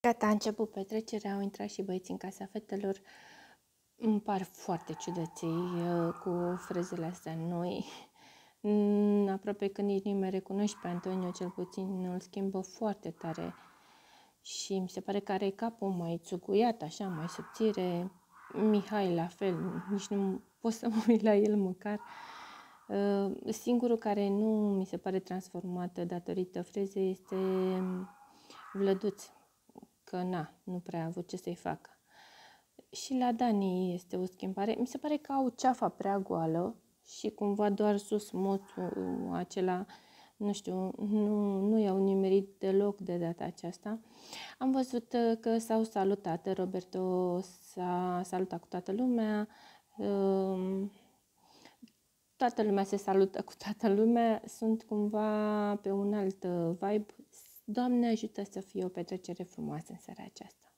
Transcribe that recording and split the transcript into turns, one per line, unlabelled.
Gata, a început petrecerea, au intrat și băieții în casa fetelor. Îmi par foarte ciudăței cu frezele astea noi. Aproape că nici nu mai recunoști pe Antonio, cel puțin îl schimbă foarte tare. Și mi se pare că are capul mai țuguiat, așa, mai subțire. Mihai la fel, nici nu pot să mă uit la el măcar. Singurul care nu mi se pare transformat datorită frezei este Vlăduț, că nu prea a avut ce să-i facă. Și la Dani este o schimbare. Mi se pare că au ceafa prea goală și cumva doar sus moțul acela, nu știu, nu i-au nimerit deloc de data aceasta. Am văzut că s-au salutat, Roberto s-a salutat cu toată lumea, toată lumea se salută cu toată lumea, sunt cumva pe un alt vibe. Doamne ajută să fie o petrecere frumoasă în seara aceasta.